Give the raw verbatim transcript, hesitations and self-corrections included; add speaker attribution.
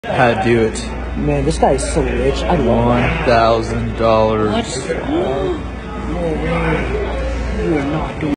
Speaker 1: How to do it.
Speaker 2: Man, this guy is so rich. I love
Speaker 1: One thousand dollars.
Speaker 2: What? No way. You are not doing